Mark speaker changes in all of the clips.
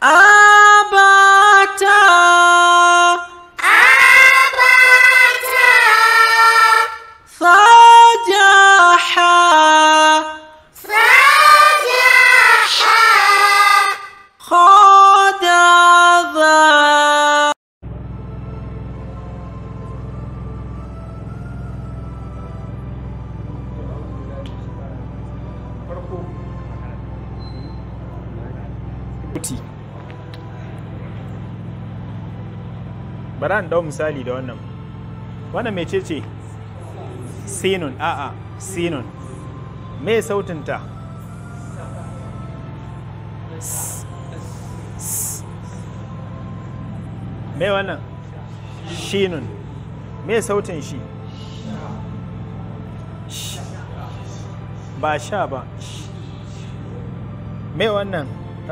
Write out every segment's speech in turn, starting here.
Speaker 1: abata
Speaker 2: abata
Speaker 1: sajaha
Speaker 2: sajaha
Speaker 1: khadadha.
Speaker 3: Bara in dau misali da wannan. Wannan mecece? Sinun. A'a, sinun. Me sautinta? Me wannan? Shinun. Me sautin shi? Ba sha ba. Me wannan?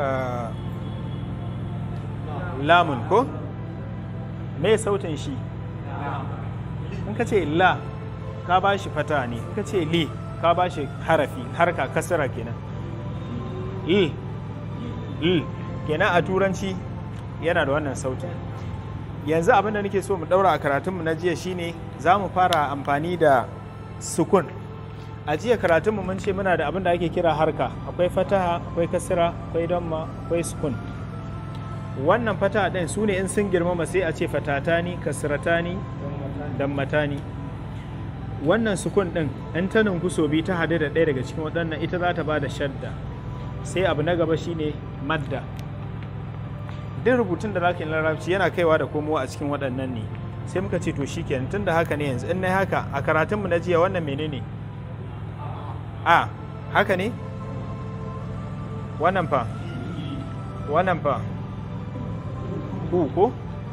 Speaker 3: Lamun ko? Me sautin shi? In ka ce la, ka ba shi fata ne. In ka ce li, ka ba shi harafi, harka kasara kenan. L, kenan a turanci yana da wannan sautin. Yanzu abinda nake so mu daura a karatunmu na jiya shine za mu fara amfani da sukun. A jiya karatunmu mun ce muna da abinda ake kira harka. Akwai fataha, akwai kasara, akwai damma, akwai sukun. Wannan fata ɗin su ne in sun girmama sai a ce fatatani, kasratani, dammatani. Wannan sukun ɗin in ta nunku so biyu ta hadu da ɗaya daga cikin waɗannan ita za ta ba da shadda. Sai abu na gaba shine madda. Duk rubutun da zaka yi larabci yana kaiwa da komowa a cikin waɗannan ne. Sai muka ce to shikenan tunda haka ne yanzu in nayi haka a karatunmu na jiya wannan menene? A, haka ne? Wannan fa? Wannan fa? Bu ko?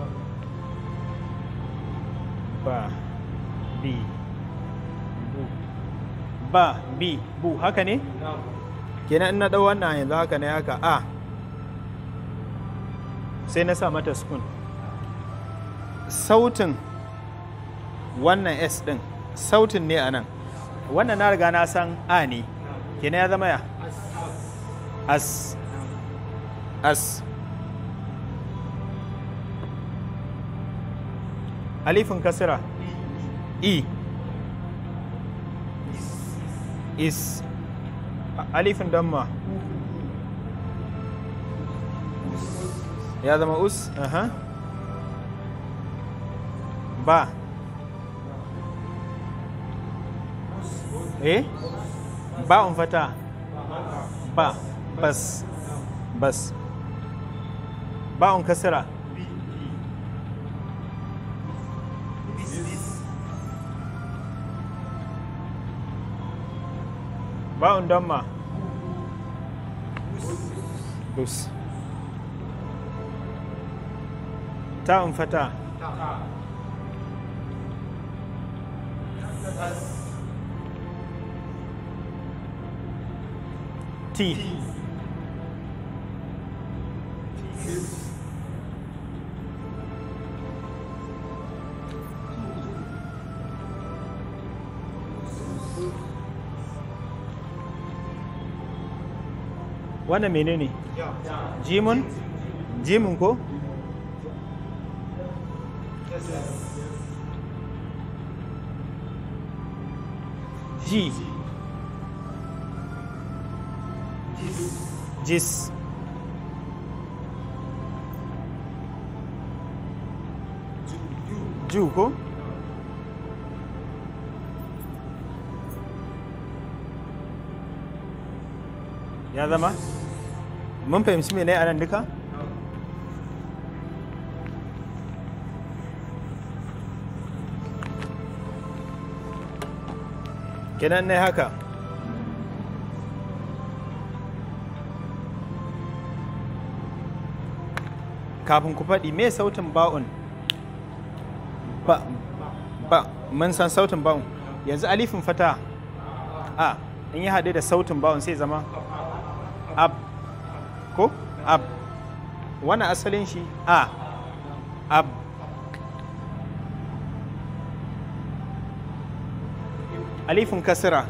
Speaker 3: Ba, bi, bu. Ba, bi, bu, haka ne? Kenan in na ɗau wannan yanzu haka ne haka a. Sai na sa mata sukun. Sautin wannan S ɗin, sautin ne a nan. Wannan na riga na san a ne, kenan ya zama ya? As. As. Alifin kasira I. Is. Alifin damma ya zama us. Ba. Ba'un fata. Ba. Bas. Bas. Ba'un kasira. Ba'un damma. Bus. Ta'un fata. T. Wannan menene? Jimun? Jimun ko? Ji. Jis. Ju ko? Ya zama? Mun fahimci mene a nan duka? Kenan ne haka. Kafin ku faɗi me sautin ba'un? Ba. Ba. Mun san sautin ba'un. Yanzu alifin fata. A. In yi haɗe da sautin ba'un sai zama ab. Ko? Ab. Wannan asalin shi a. Ab. Alifin kasira.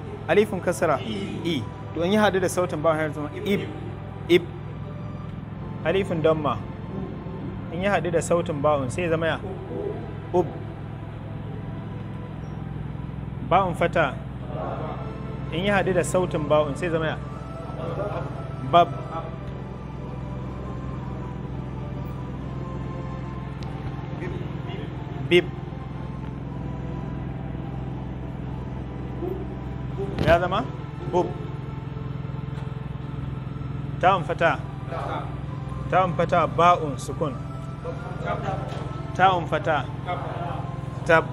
Speaker 3: Alifin kasira. I. To in yi haɗe da sautin ba'un har zama ib. Ib. alifin damma in ya haɗu da sautin ba'un sai zama ya ub. Ba'un fata in ya haɗu da sautin ba'un sai zama ya bab. Bib ya zama bub. Ta'un fata ba'un sukun. Ta'un fata tab.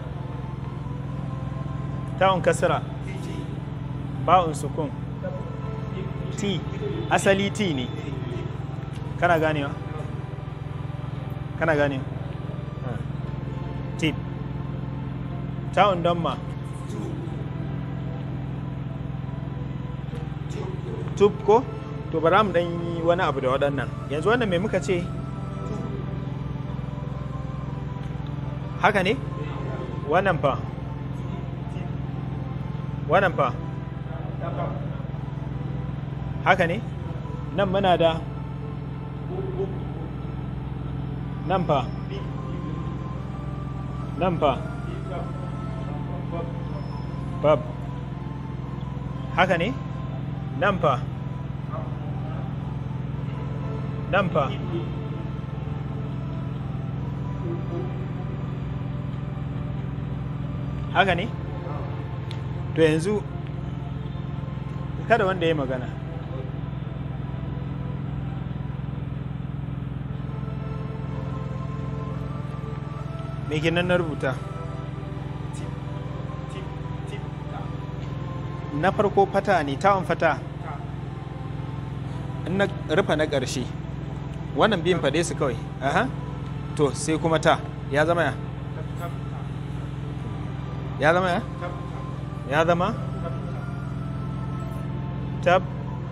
Speaker 3: Ta'un kasra ba'un sukun ti. Asali ti ne. Kana ganewa? Tip. Ta'un damma tub ko? To bara mu dan yi wani abu da waɗannan. Yanzu wannan mai muka ce? Haka ne? Wannan fa? Haka ne? Nan muna da nan fa? Bab. Haka ne? Nan fa? Haka ne? To yanzu kada wanda ya magana. Me kenan na rubuta? Na farko fata ne, ta'un fata. In na rufa na ƙarshe. Wannan biyun faɗe su kawai. Aha. To sai kuma ta. Ya zama ya? Ya zama ya? Ya zama? Tab.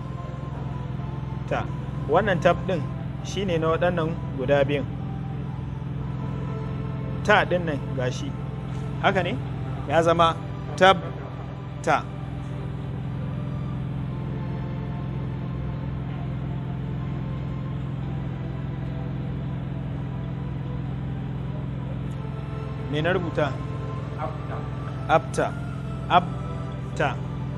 Speaker 3: Ta. Wannan tab ɗin shi ne na waɗannan guda biyun. Ta ɗin nan gashi. Haka ne? Ya zama tab ta. Me na rubuta? Abta. Abta.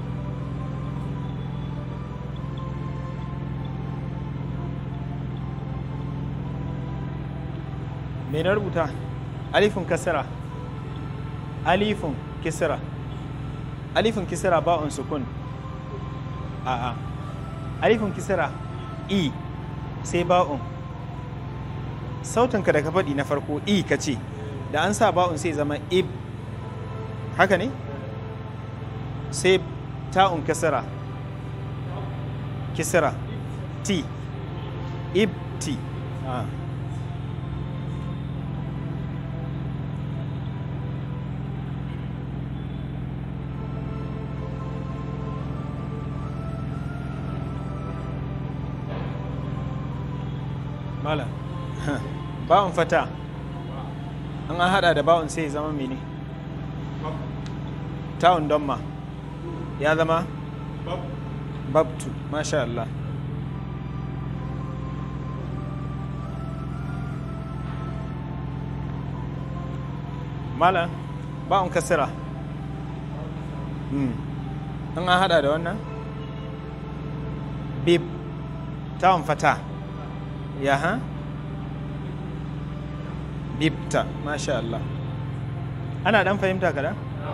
Speaker 3: Me na rubuta? Alifin kasra. Alifin kisra. Alifin kisra ba'un sukun. A'a. Alifin kisra i sai ba'un. Sautinka da ka faɗi na farko i ka ce. Da an sa ba'un sai zama ib. Haka ne? Sai ta'un kasra. Kisra. Ti. Ibti. Mala. Ba'un fata. An hada da ba'un sai zama mene? Ta'un damma. Ya zama? Babtu. Masha Allah. Mala. Ba'un kasira. An hada da wannan? Bib. Ta'un fata. Ya ha? Bibta, masha Allah. Ana dan fahimta kada?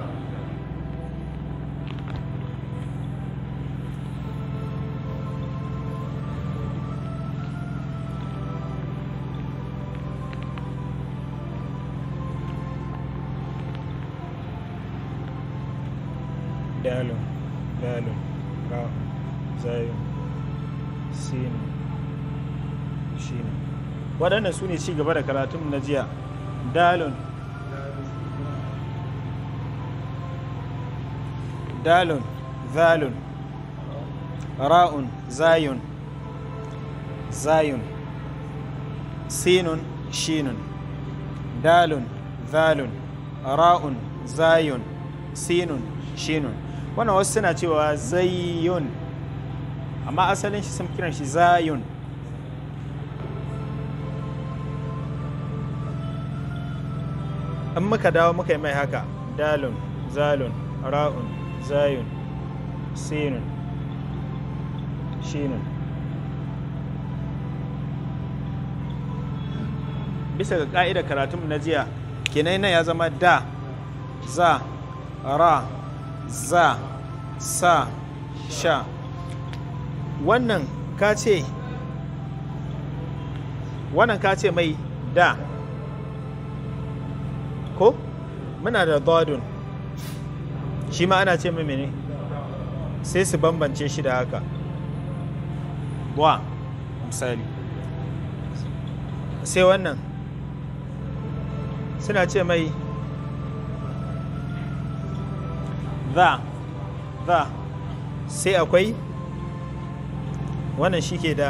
Speaker 3: Dalun, dalun, ra, zayun, sin, shin. Waɗannan su ne ci gaba da karatun na jiya. Dalun, dalun, zalun, ra'un, zayun, zayun, sinun, shinun, dalun, zalun, ra'un, zayun, sinun, shinun. Wannan wasu suna cewa zayyun, amma asalin shi sun kiran shi zayun. in muka dawo muka yi mai haka dalun zalun ra'un zayun sinun shinun bisa ga ka'idar karatun na jiya kenan nan ya zama da za ra za sa sha wannan ka ce mai da ko muna da dadun shi ma ana ce mai mene sai su bambance shi da haka wa misali sai wannan suna ce mai za sai akwai wannan shi ke da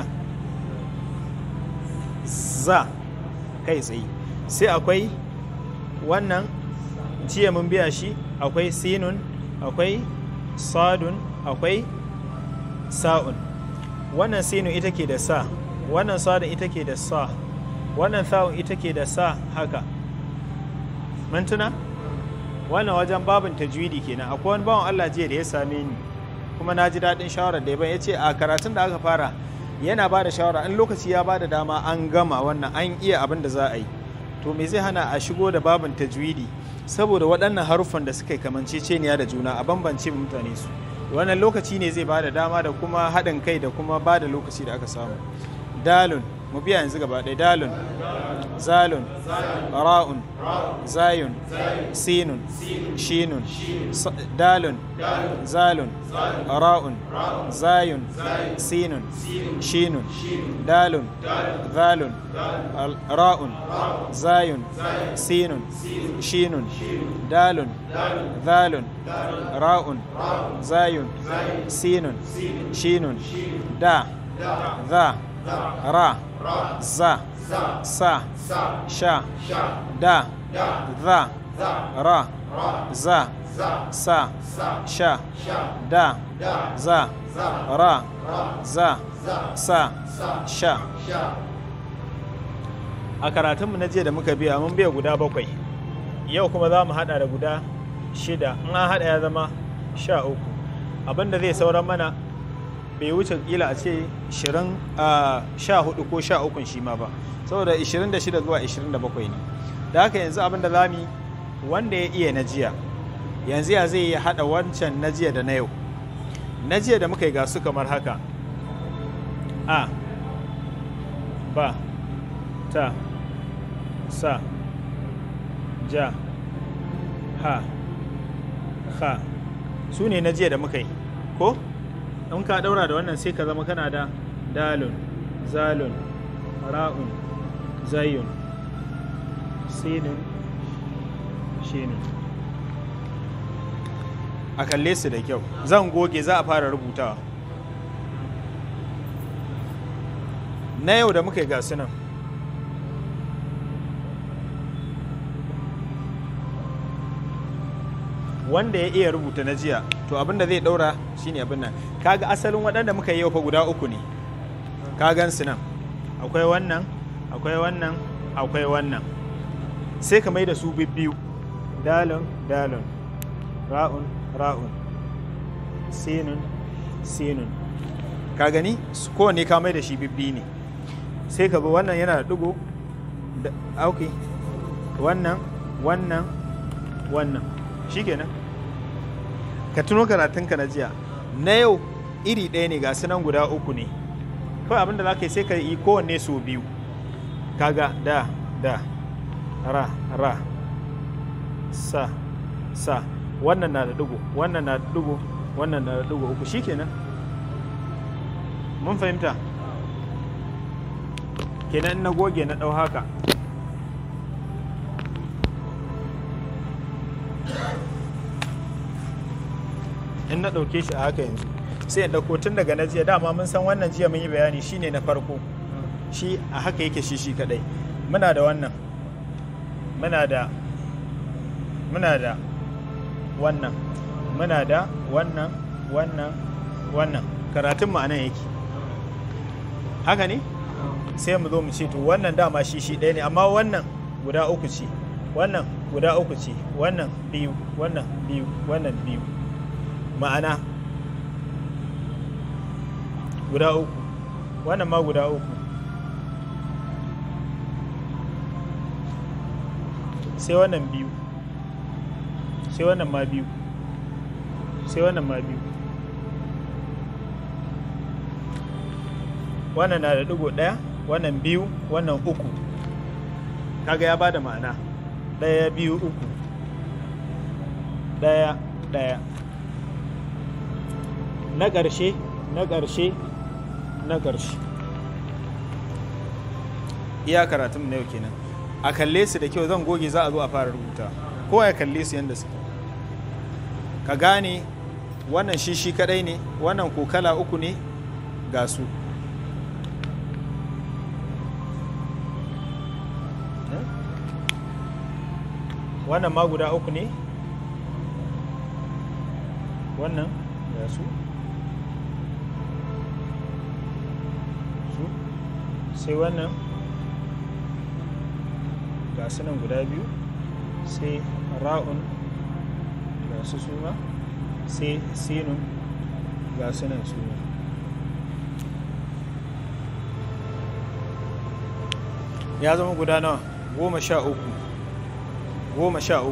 Speaker 3: za kai tsaye sai akwai wannan jiya mun biya shi akwai sinun akwai sadun akwai sa'un wannan sinun ita ke da sa wannan sadun ita ke da sa wannan sa'un ita ke da sa haka mintuna wannan wajen babin tajwidi kenan akwai wani bawan Allah jiya da ya same ni kuma na ji daɗin shawarar da ya ce a karatun da aka fara yana ba da shawara in lokaci ya ba da dama an gama wannan an iya abin da za a yi to me zai hana a shigo da babin tajwidi saboda waɗannan haruffan da suka yi kamanceceniya da juna a bambance mutane su wannan lokaci ne zai ba da dama da kuma haɗin kai da kuma ba da lokaci da aka samu dalun mu biya yanzu gaba ɗaya dalun zalun ra'un zayun sinun shinun dalun zalun ra'un zayun sinun shinun dalun zalun ra'un zayun sinun shinun dalun zalun ra'un zayun sinun shinun da za ra za sa sha da za ra za sa sha da za ra za sa sha a karatunmu na jiya da muka biya mun biya guda 7 yau kuma za mu hada da guda 6 in an hada ya zama 13 abinda zai sauran mana bai wuce kila a ce 14 ko 13 shi ma ba saboda 26 zuwa 27 ne da haka yanzu abinda za mu wanda ya iya na jiya yanzu ya zai iya hada wancan na jiya da na yau na jiya da muka yi gasu kamar haka a ba ta sa ja ha ha su ne na jiya da muka yi ko in ka daura da wannan sai ka zama kana da dalun zalun ra'un zayun sinun shinun a kalle su da kyau zan goge za a fara rubutawa na yau da muka yi gasu nan wanda ya iya rubuta na jiya to abinda zai daura shine abin nan kaga asalin waɗanda muka yi yau fa guda 3 ne ka gan su nan akwai wannan akwai wannan akwai wannan sai ka mai da su bibbiyu dalun dalun ra'un ra'un sinun sinun ka gani kowane ka mai da shi bibbi ne sai ka bi wannan yana da digo da auki wannan wannan wannan shikenan ka tuno karatunka na jiya na yau iri ɗaya ne ga su nan guda 3 ne kawai abinda za ka yi sai ka yi kowanne so 2 kaga da ra sa wannan na da digo wannan na da digo wannan na da digo 3 shikenan mun fahimta kenan na goge na ɗau haka in na ɗauke shi a haka yanzu sai in ɗauko tun daga na jiya dama mun san wannan jiya mun yi bayani shine na farko shi a haka yake shi kadai muna da wannan muna da wannan muna da wannan karatun mu anan yake haka ne sai mu zo mu ce to wannan dama shi ɗaya ne amma wannan guda 3 ce wannan guda uku ce, wannan biyu, wannan biyu, wannan biyu, ma'ana guda uku, wannan ma guda uku, sai wannan biyu, sai wannan ma biyu, sai wannan ma biyu, wannan na da ɗigo ɗaya, wannan biyu, wannan uku, kaga ya ba da ma'ana ɗaya biyu uku, ɗaya ɗaya, na ƙarshe na ƙarshe na ƙarshe. Iya karatun na yau kenan. A kalle su da kyau, zan goge za a zo a fara rubuta, kowa ya kalle su yadda suke, ka gane wannan shi kadai ne, wannan ko kala uku ne ga su. Wannan ma guda uku ne, wannan ga su, sai wannan ga su nan guda biyu, sai ra'un ga su suma, sai sinun ga su nan suma. Ya zama guda nawa? 13. 13.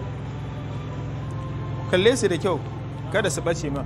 Speaker 3: Kalle su da kyau kada su ɓace ma.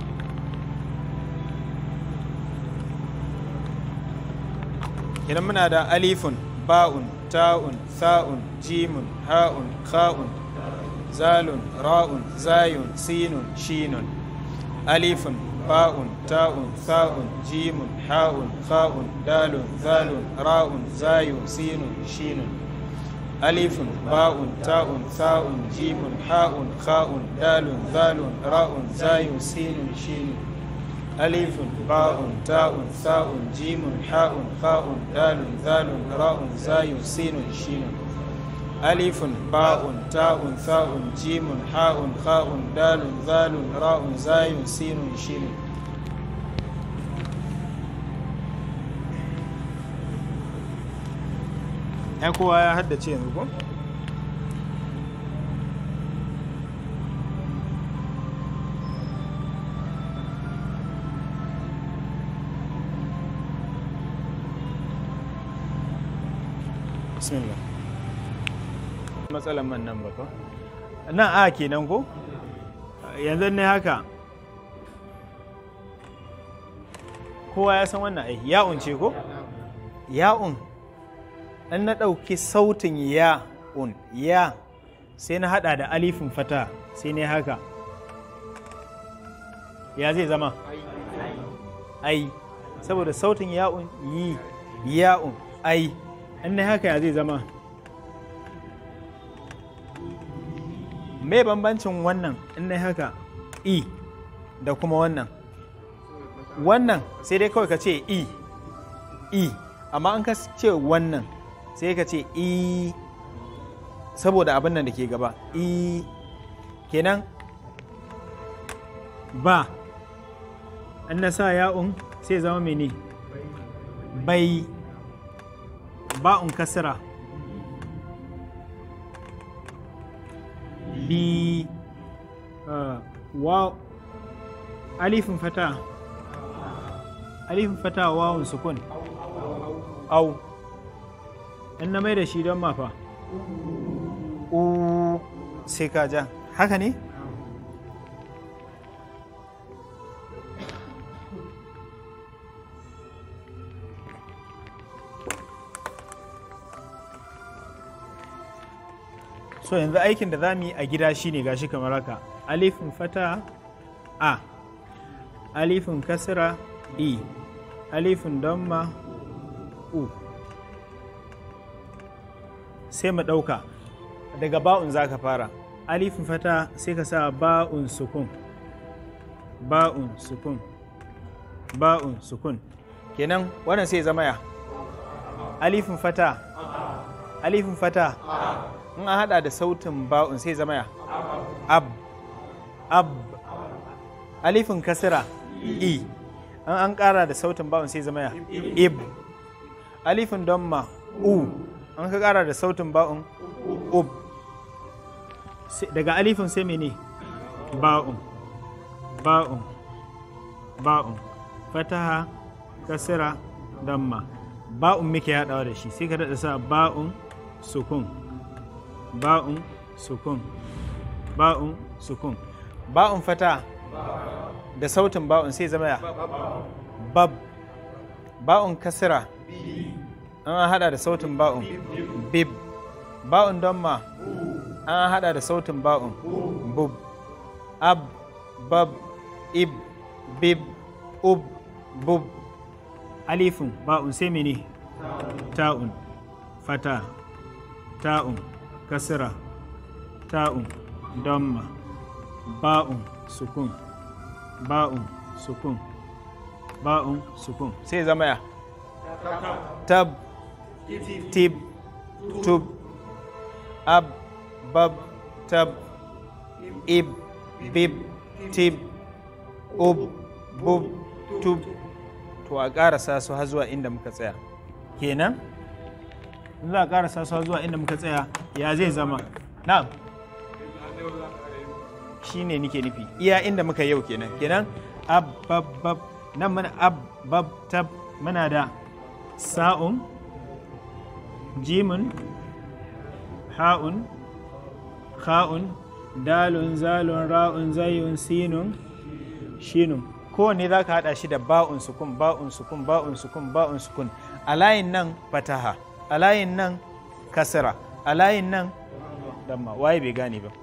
Speaker 3: Idan muna da alifun, ba'un, ta'un, tha'un, jimun, ha'un, kha'un, zalun, ra'un, zayun, sinun, shinun. Alifun, ba'un, ta'un, tha'un, jimun, ha'un, kha'un, dalun, zalun, ra'un, zayun, sinun, shinun. Alifun, ba'un, ta'un, tha'un, jimun, ha'un, kha'un, dalun, zalun, ra'un, zayun, sinun, shinun. Alifun, ba'un, ta'un, tha'un, jimun, ha'un, kha'un, dalun, zalun, ra'un, zayun, sinun, shinun. Alifun, ba'un, ta'un, tha'un, jimun, ha'un, kha'un, dalun, zalun, ra'un, zayun, sinun, shinun. ‘Yan kowa ya haddace yanzu ko? Bismillah. Matsalan man nan ba ko? Nan a kenan ko? Yanzu ne haka. Kowa ya san wannan ai, ya'un ce ko? Ya'un. Dan na ɗauki sautin ya'un, ya, sai na haɗa da alifin fata, sai ne haka. Ya zai zama? Ai. Saboda sautin ya'un yi, ya'un, ai. In na haka ya zai zama? Me bambancin wannan in na haka i da kuma wannan? Wannan sai dai kawai ka ce i, amma an ka ce wannan sai ka ce i saboda abin nan da ke gaba, i kenan ba. An na sa ya'un sai zama mene? Bai. Ba'un kasra, bi, wa, alifin fata, wawun sukun, au. In na mai da shi don mafa, u sai ka ja, haka ne? So yanzu aikin da za mu yi a gida shine gashi kamar haka: alifin fata a, alifin kasra i, alifin damma u. Sai mu ɗauka daga ba'un za ka fara, alifin fata sai ka sa ba'un sukun, ba'un sukun, ba'un sukun. Kenan wannan sai zama ya alifin fata, alifin fata. In an haɗa da sautin ba'un sai zama ya ab, ab. Alifin kasira i, an ƙara da sautin ba'un sai zama ya ib. Alifin damma u, an ka ƙara da sautin ba'un ub. daga alifin sai mene ba'un ba'un ba'un fataha kasira damma ba'un muke haɗawa da shi sai ka daɗa sa ba'un sukun ba'un sukun ba'un sukun ba'un fata da sautin ba'un sai zama ya bab ba'un kasira an haɗa da sautin ba'un bib ba'un damma an haɗa da sautin ba'un bub ab bab ib bib ub bub alifin ba'un sai mene ta'un fata ta'un kasira ta'un damma ba'un sukun ba'un sukun ba'un sukun sai zama ya tab tib tub ab bab tab ib bib tib ub bub tub to a ƙarasa su har zuwa inda muka tsaya kenan in za a ƙarasa su har zuwa inda muka tsaya ya zai zama na'am shi ne nike nufi iya inda muka yau kenan abbab nan mana abbab tab muna da sa'un jimun ha'un kha'un dalun zalun ra'un zayun sinun shinun kowanne za ka haɗa shi da ba'un sukun ba'un sukun ba'un sukun ba'un sukun a layin nan fataha a layin nan kasara a layin nan damma waye bai gane ba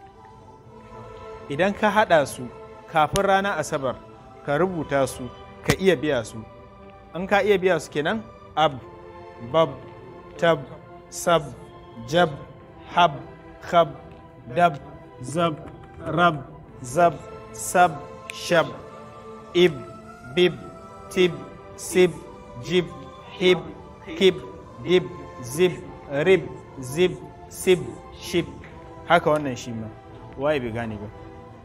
Speaker 3: idan ka haɗa su kafin ranar asabar ka rubuta su ka iya biya su an ka iya biya su kenan ab bab tab sab jab hab khab dab zab rab zab sab shab ib bib tib sib jib hib kib dib zib rib zib sib shib haka wannan shi ma waye bai gane ba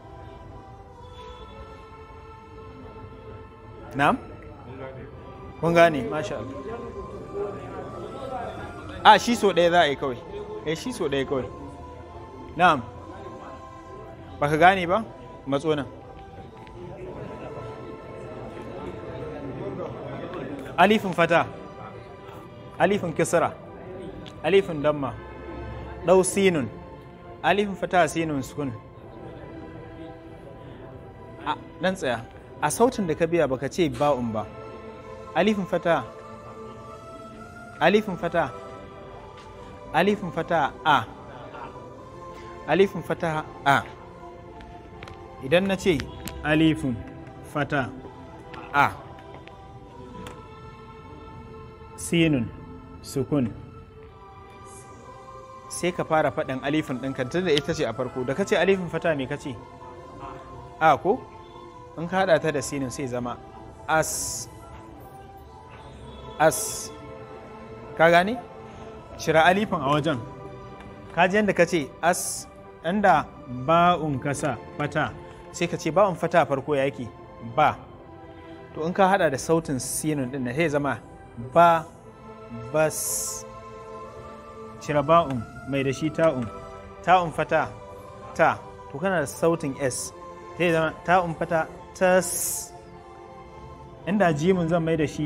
Speaker 3: na'am kun gane masha Allah a shi so ɗaya za a yi kawai shi so ɗaya kawai na'am baka gane ba matso nan alifin fata alifin kisra alifin damma ɗau sinun alifin fata sinun sukun ɗan tsaya a sautin da ka biya baka ce ba'un ba alifin fata alifin fata alifin fata a alifin fata a idan na ce alifin fata a sinun sukun sai ka fara faɗin alifin ɗinka tunda ita ce a farko da ka ce alifin fata me ka ce a ko in ka haɗa ta da sinin sai zama as as ka gane cira alifin a wajen ka ji yadda ka ce as inda ba'un kasa fata sai ka ce ba'un fata farko ya yake ba to in ka haɗa da sautin sinin ɗin sai zama ba bas cira ba'un mai da shi ta'un ta'un fata ta to kana da sautin s sai zama ta'un fata tas inda jimin zan mai da shi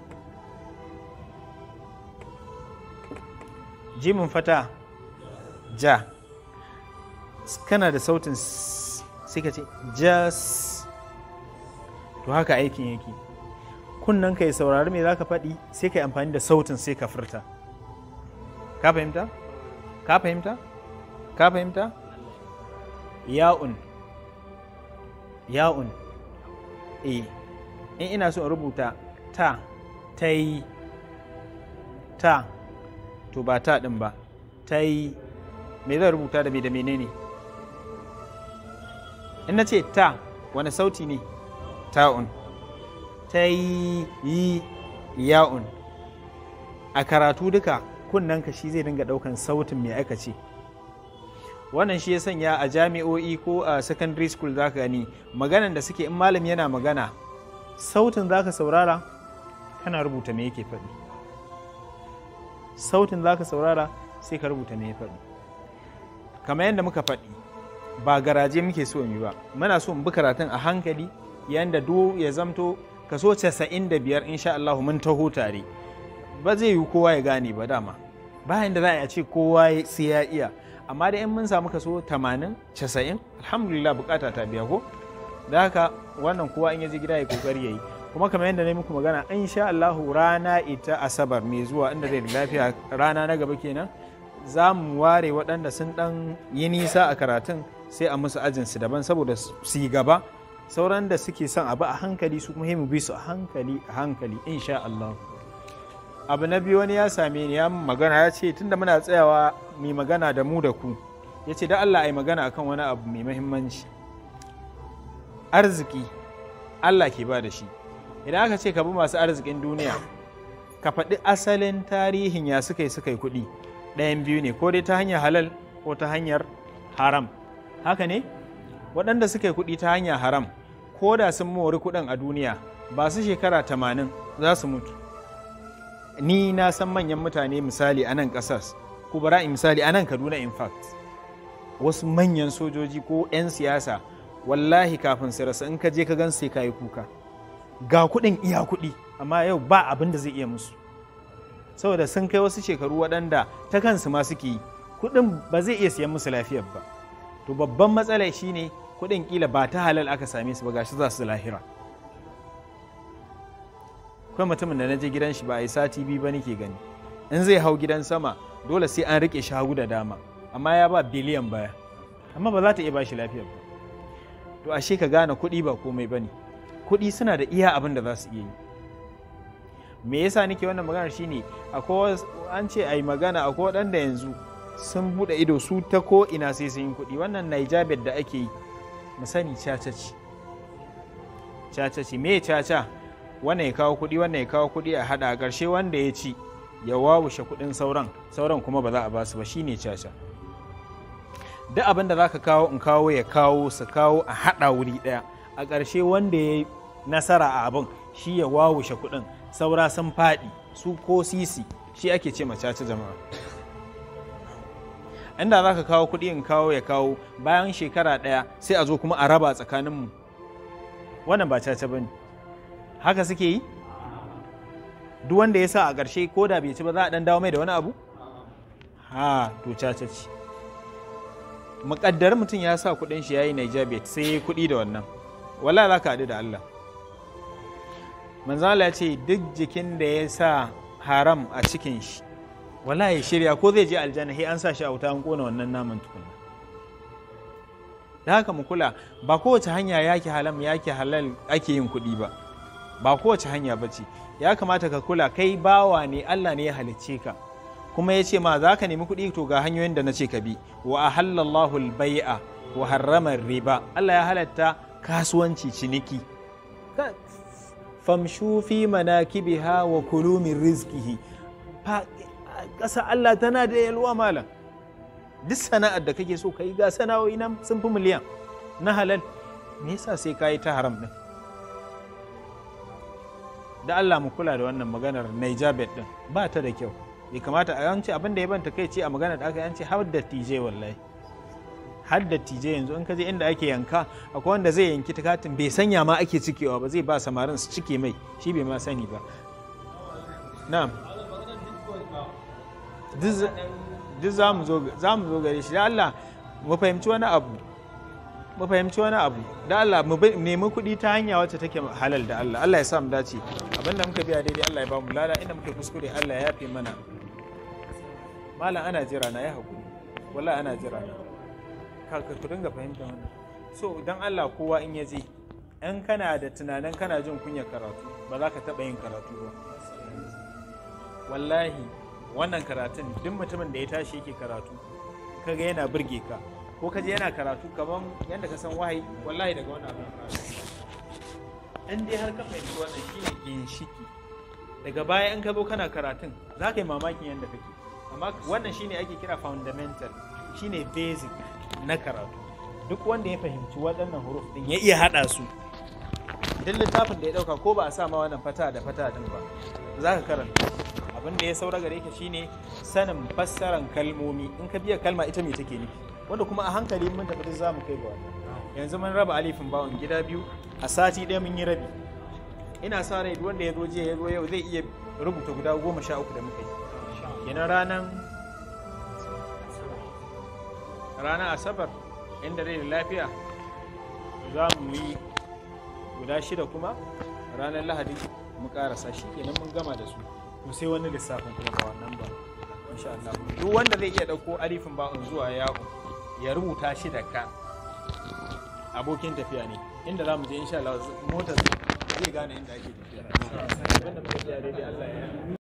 Speaker 3: jimin fata ja kana da sautin sai ka ce jas to haka aikin yake kunnan ka yi saurari me za ka faɗi sai ka yi amfani da sautin sai ka furta ka fahimta? ka fahimta? ka fahimta? ya'un ya'un in ina so in rubuta ta ta yi ta to ba ta ɗin ba ta yi me zan rubuta da me da menene in na ce ta wani sauti ne ta'un ta yi ya'un a karatu duka kunnanka shi zai dinga ɗaukan sautin mai aka ce wannan shi ya sanya a jami'o'i ko a secondary school za ka gani maganan da suke in malam yana magana sautin za ka saurara kana rubuta me yake faɗi sautin za ka saurara sai ka rubuta me ya faɗi kamar yadda muka faɗi ba garaje muke so mu ba, muna so mu bi karatun a hankali yanda ya zamto kaso 95 insha Allah mun taho tare. Ba zai yi kowa ya gane ba dama, bayan da za a ce kowa sai ya iya, amma da in mun samu kaso 80-90 alhamdulillah bukata ta biya ko. Da haka wannan kowa in yaje gida ya kokari yayi, kuma kamar yadda na muku magana insha Allah rana ita asabar mai zuwa inda zai lafiya rana na gaba kenan za mu ware waɗanda sun ɗan yi nisa a karatun sai a musu ajinsu daban saboda su yi gaba, sauran da suke son abu a hankali su kuma mu bi su a hankali insha Allah. Abu na biyu wani ya same ni ya magana ya ce tunda muna tsayawa mai magana da mu da ku, ya ce da Allah a yi magana akan wani abu mai mahimmanci. Arziki Allah ke ba da shi, idan aka ce ka bi masu arzikin duniya ka faɗi asalin tarihin ya suka yi kuɗi, ɗayan biyu ne, ko dai ta hanyar halal ko ta hanyar haram. Haka ne waɗanda suka yi kuɗi ta hanyar haram ko da sun mori kuɗin a duniya ba su shekara 80 za su mutu. Ni na san manyan mutane misali a nan ƙasar, ko bara in misali a nan Kaduna, in fact wasu manyan sojoji ko 'yan siyasa wallahi kafin su rasa in ka je ka gan sai ka yi kuka, ga kuɗin iya kuɗi amma yau ba abin da zai iya musu saboda sun kai wasu shekaru waɗanda ta kansu ma suke yi, kuɗin ba zai iya siyan musu lafiyar ba. To babban matsala shine kuɗin kila ba ta halal aka same su ba, gashi za su lahira. Akwai mutumin da na je gidan shi ba a yi sati biyu ba nake gani, in zai hau gidan sama dole sai an rike shi hagu da dama, amma ya ba biliyan baya amma ba za ta iya ba shi lafiyar ba. To ashe ka gane kuɗi ba komai ba ne, kuɗi suna da iya abin da za su iya yi. Me yasa nake wannan magana shine akwai an ce ai magana akwai waɗanda yanzu sun buɗe ido su ta ko ina sai sun yi kuɗi. Wannan Naijabet da ake yi mu sani caca ce. Me caca? Wannan ya kawo kuɗi, wannan ya kawo kuɗi a haɗa, a ƙarshe wanda ya ci ya wawushe kuɗin sauran kuma ba za a basu ba, shine caca. Duk abin da za ka kawo in kawo ya kawo su kawo a haɗa wuri ɗaya, a ƙarshe wanda ya yi nasara a abin shi ya wawushe kuɗin, saura sun faɗi su ko sisi, shi ake ce caca jama'a. Inda za ka kawo kuɗi in kawo ya kawo, bayan shekara ɗaya sai a zo kuma a raba tsakaninmu, wannan ba caca ba ne. Haka suke yi? Duk wanda ya sa a ƙarshe ko da bai ci ba za a ɗan dawo mai da wani abu? Ha, to caca ce. Muƙaddar mutum ya sa kuɗin shi ya yi Naijabet sai ya yi kuɗi da wannan, wala za ka haɗu da Allah. Manzala ya ce duk jikin da ya sa haram a cikin shi, wala ya shirya ko zai je aljanna sai an sa shi a wuta an ƙona wannan naman tukunna. Da haka mu kula, ba kowace hanya yake halal ake yin kuɗi ba, ba kowace hanya ba ce. Ya kamata ka kula, kai bawa ne, Allah ne ya halicce ka, kuma ya ce ma za ka nemi kuɗi, to ga hanyoyin da na ce ka bi. Wa ahallallahu al-bai'a wa harrama riba, Allah ya halatta kasuwanci, ciniki. Famshu fi manakibiha wa kulu min rizqihi. Ƙasa Allah tana da yalwa malam, duk sana'ar da kake so kai ga sana'o'i nan sun fi miliyan na halal, me yasa sai ka yi ta haram din? Da Allah mu kula da wannan maganar Naijabet din, ba ta da kyau. Bai kamata a yanci abin da ya banta kai ce a magana da aka yanci har da TJ, wallahi har da TJ yanzu in ka je inda ake yanka akwai wanda zai yanki takatin bai sanya ma ake cikewa ba, zai ba samarin su cike mai, shi bai ma sani ba. Na'am, duk za mu zo gare shi. Da Allah mu fahimci wani abu, da Allah mu nemi kuɗi ta hanya wacce take halal. Da Allah ya sa mu dace, abinda muka biya daidai Allah ya ba mu lada, inda muka kuskure Allah ya yafe mana. Malam ana jira na, ya hakuri, wallahi ana jira na, ka dinga fahimta wannan. So dan Allah kowa in ya je, in kana da tunanin kana jin kunyar karatu ba za ka taɓa yin karatu ba. Wallahi wannan karatun duk mutumin da ya tashi yake karatu kaga yana burge ka, ko kaje yana karatu kaman yadda ka san wahayi, wallahi daga wannan abin in dai har ka fahimci wannan shine ginshiki, daga baya in ka zo kana karatun za ka yi mamakin yadda kake. Amma wannan shine ake kira fundamental, shine basic na karatu. Duk wanda ya fahimci waɗannan huruf din ya iya haɗa su, duk littafin da ya ɗauka ko ba a sa ma wannan fata da fata din ba za ka karanta. Abin da ya saura gare ka shine sanin fassaran kalmomi. In ka biya kalma ita me take nufi, wanda kuma a hankali mun tafi za mu kai ga wannan. Yanzu mun raba alifin ba'un gida biyu, a sati ɗaya mun yi rabi. Ina sa rai wanda ya zo jiya ya zo yau zai iya rubuta guda 13 da muka yi. Kenan ranar asabar inda rai da lafiya za mu yi guda 6 kuma ranar lahadi mu karasa shi kenan mun gama da su. To sai wani lissafin kuma ba wannan ba insha Allah. Duk wanda zai iya dauko alifin ba'un zuwa ya'u ya rubuta shi da ka, abokin tafiya ne. Inda za mu je insha Allah motar zai gane inda ake tafiya. Abinda muka ji daidai Allah ya